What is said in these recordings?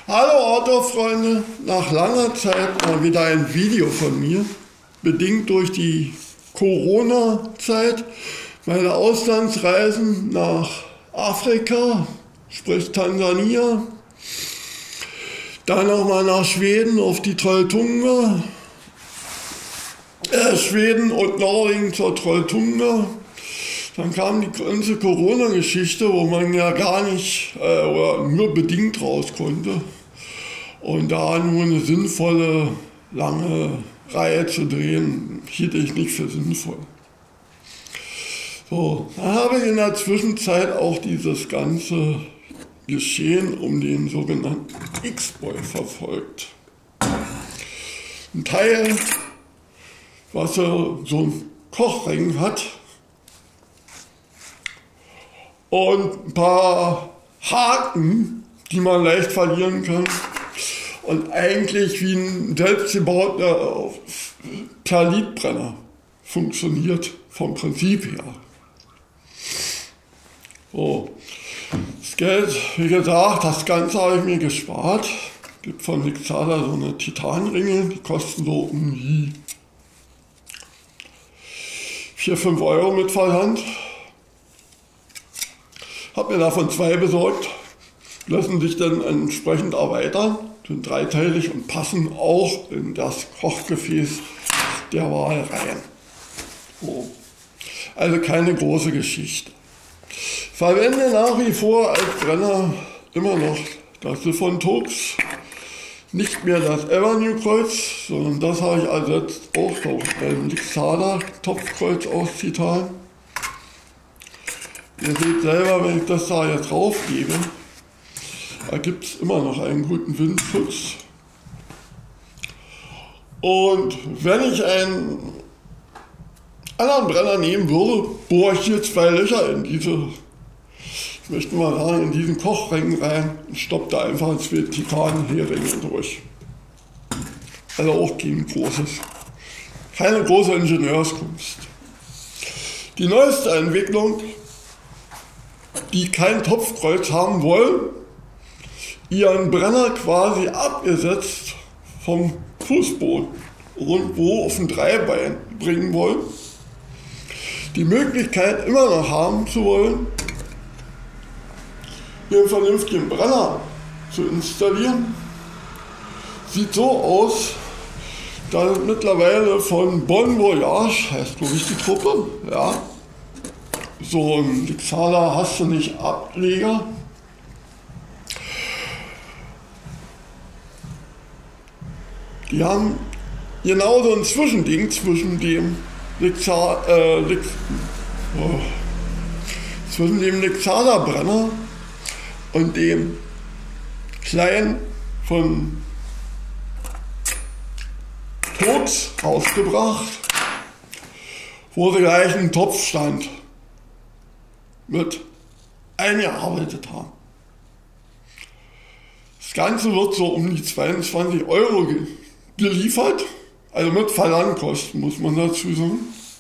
Hallo Outdoor-Freunde, nach langer Zeit mal wieder ein Video von mir, bedingt durch die Corona-Zeit, meine Auslandsreisen nach Afrika, sprich Tansania, dann nochmal nach Schweden auf die Trolltunga, Schweden und Norwegen zur Trolltunga. Dann kam die ganze Corona-Geschichte, wo man ja gar nicht oder nur bedingt raus konnte. Und da nur eine sinnvolle, lange Reihe zu drehen, hielt ich nicht für sinnvoll. So, dann habe ich in der Zwischenzeit auch dieses ganze Geschehen um den sogenannten X-Boy verfolgt. Ein Teil, was so ein Kochring hat, und ein paar Haken, die man leicht verlieren kann. Und eigentlich wie ein selbstgebauter Perlitbrenner funktioniert vom Prinzip her. So. Das Geld, wie gesagt, das Ganze habe ich mir gespart. Es gibt von Lixada so eine Titanringe, die kosten so um die 4-5 Euro mit Versand. Habe mir davon 2 besorgt, lassen sich dann entsprechend erweitern, sind dreiteilig und passen auch in das Kochgefäß der Wahl rein. So. Also keine große Geschichte. Verwende nach wie vor als Brenner immer noch das Siphon Tox, nicht mehr das Avenue-Kreuz, sondern das habe ich ersetzt auch durch ein Lixada Topfkreuz aus Titan. Ihr seht selber, wenn ich das da jetzt drauf gebe, da gibt es immer noch einen guten Windschutz. Und wenn ich einen anderen Brenner nehmen würde, bohre ich hier 2 Löcher in diese, ich möchte mal sagen, in diesen Kochring rein und stoppe da einfach 2 Titanheringe durch. Also auch keine große Ingenieurskunst. Die neueste Entwicklung, die kein Topfkreuz haben wollen, ihren Brenner quasi abgesetzt vom Fußboden irgendwo auf ein Dreibein bringen wollen, die Möglichkeit immer noch haben zu wollen, hier einen vernünftigen Brenner zu installieren. Sieht so aus, dass mittlerweile von Bon Voyage, heißt glaube ich die Truppe, ja, so ein Lixada hast du nicht Ableger. Die haben genau so ein Zwischending zwischen dem Lixada-Brenner und dem kleinen von Tox rausgebracht, wo sie gleich einen Topfstand mit eingearbeitet haben. Das Ganze wird so um die 22 Euro geliefert, also mit Versandkosten, muss man dazu sagen.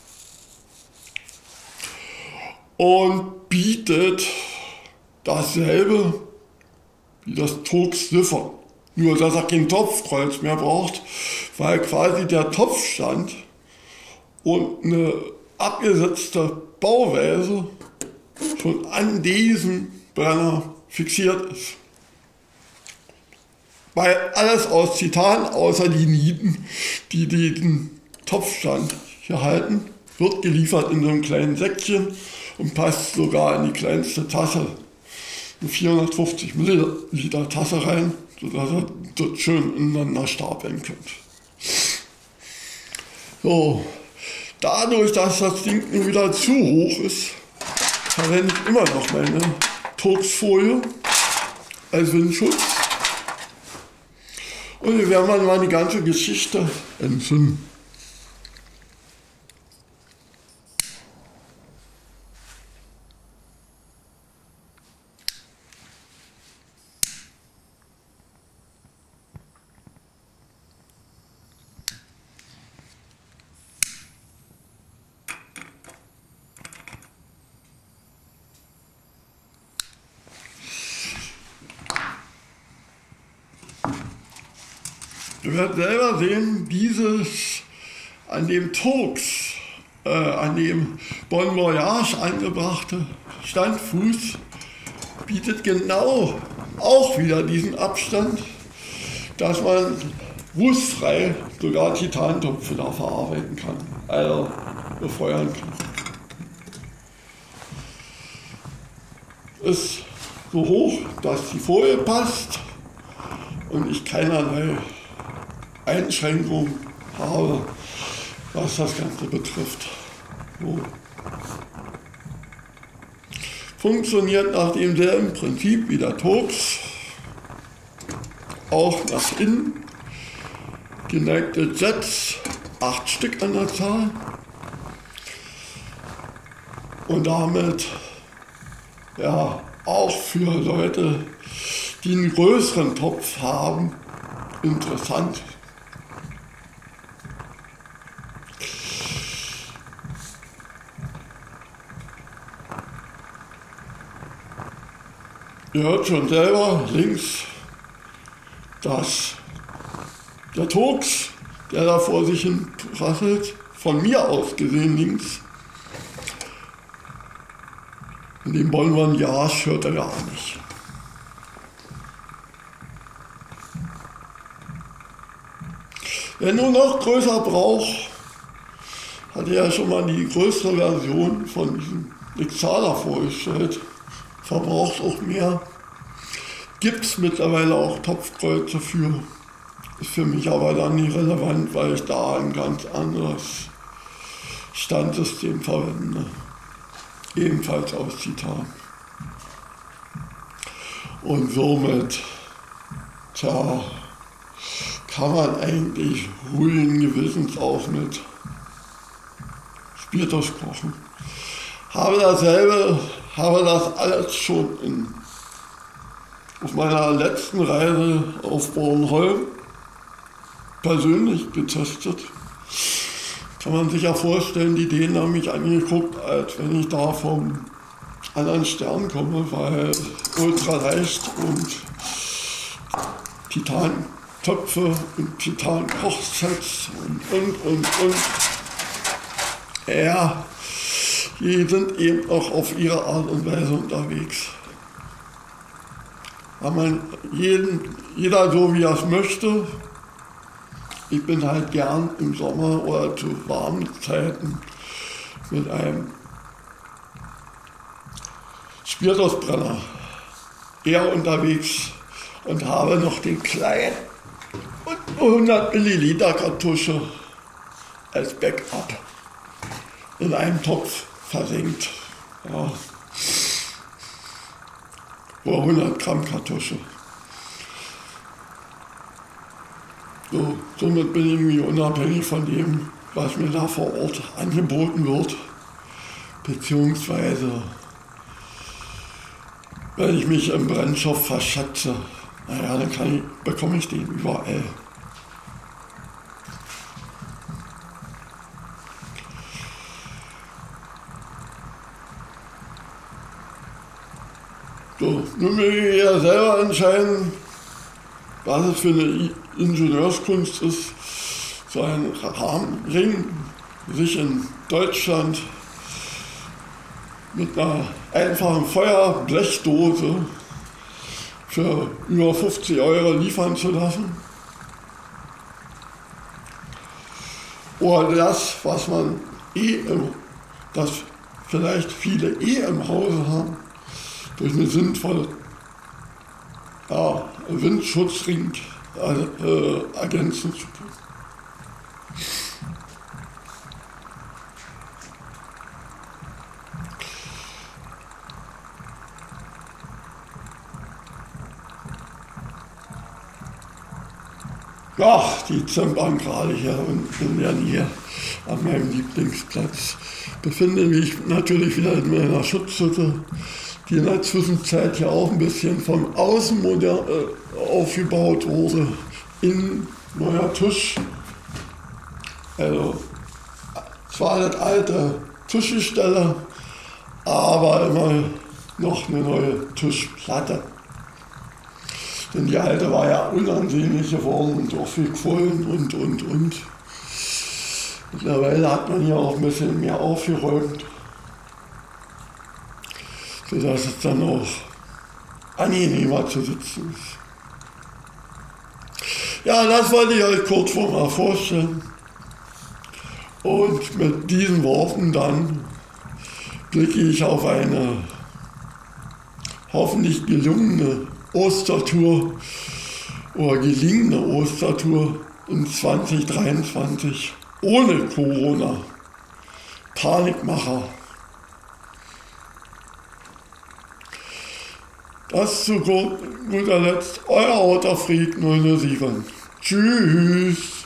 Und bietet dasselbe wie das Tox Siphon. Nur, dass er kein Topfkreuz mehr braucht, weil quasi der Topfstand und eine abgesetzte Bauweise schon an diesem Brenner fixiert ist. Weil alles aus Titan, außer die Nieten, die den Topfstand hier halten, wird geliefert in so einem kleinen Säckchen und passt sogar in die kleinste Tasse, eine 450 Milliliter Tasse rein, sodass ihr dort schön ineinander stapeln könnt. So, dadurch, dass das Ding nun wieder zu hoch ist, verwende ich immer noch meine Tox-Folie als Windschutz. Und wir werden mal die ganze Geschichte entzünden. Du wirst selber sehen, dieses an dem Turks, an dem Bon Voyage angebrachte Standfuß bietet genau auch wieder diesen Abstand, dass man rußfrei sogar Titantöpfe da verarbeiten kann, also befeuern kann. Ist so hoch, dass die Folie passt und ich keinerlei Einschränkungen habe, was das Ganze betrifft. So. Funktioniert nach demselben Prinzip wie der Turks, auch nach innen. Geneigte Jets, 8 Stück an der Zahl. Und damit ja auch für Leute, die einen größeren Topf haben, interessant. Ihr hört schon selber links, dass der Turks, der da vor sich hin rasselt, von mir aus gesehen links, in dem Bon Voyage hört er gar nicht. Wer nur noch größer braucht, hatte ja schon mal die größte Version von diesem Lixada vorgestellt. Verbraucht auch mehr. Gibt es mittlerweile auch Topfkreuze für. Ist für mich aber dann nicht relevant, weil ich da ein ganz anderes Standsystem verwende. Ebenfalls aus Titan. Und somit, kann man eigentlich ruhigen Gewissens auch mit Spiritus kochen. Habe das alles schon auf meiner letzten Reise auf Bornholm persönlich getestet. Kann man sich ja vorstellen, die Dänen haben mich angeguckt, als wenn ich da vom anderen Stern komme, weil ultra leicht und Titantöpfe und Titan-Kochsets und. Ja, die sind eben auch auf ihre Art und Weise unterwegs. Jeder so, wie er es möchte. Ich bin halt gern im Sommer oder zu warmen Zeiten mit einem Spiritusbrenner eher unterwegs und habe noch den kleinen 100 Milliliter Kartusche als Backup in einem Topf versenkt. Ja. Oder 100 Gramm Kartusche. So, somit bin ich irgendwie unabhängig von dem, was mir da vor Ort angeboten wird. Beziehungsweise, wenn ich mich im Brennstoff verschätze, naja, dann bekomme ich den überall. So, nun will ich ja selber entscheiden, was es für eine Ingenieurskunst ist, so einen Rahmenring sich in Deutschland mit einer einfachen Feuerblechdose für über 50 € liefern zu lassen. Oder das, was man das vielleicht viele im Hause haben, durch eine sinnvolle Windschutzring ergänzen zu können. Ach, die zimpern gerade hier in der Nähe an meinem Lieblingsplatz. Befinde mich natürlich wieder in meiner Schutzhütte, die in der Zwischenzeit ja auch ein bisschen von außen modern aufgebaut wurde. Innen neuer Tisch. Also zwar das alte Tischgestelle, aber immer noch eine neue Tischplatte. Denn die alte war ja unansehnlich geworden und auch viel Quollen und. Mittlerweile hat man hier auch ein bisschen mehr aufgeräumt, sodass es dann auch angenehmer zu sitzen ist. Ja, das wollte ich euch kurz mal vorstellen. Und mit diesen Worten dann blicke ich auf eine hoffentlich gelungene Ostertour oder gelingende Ostertour in 2023 ohne Corona. Panikmacher. Das zu guter Letzt, euer Otterfried 007. Tschüss.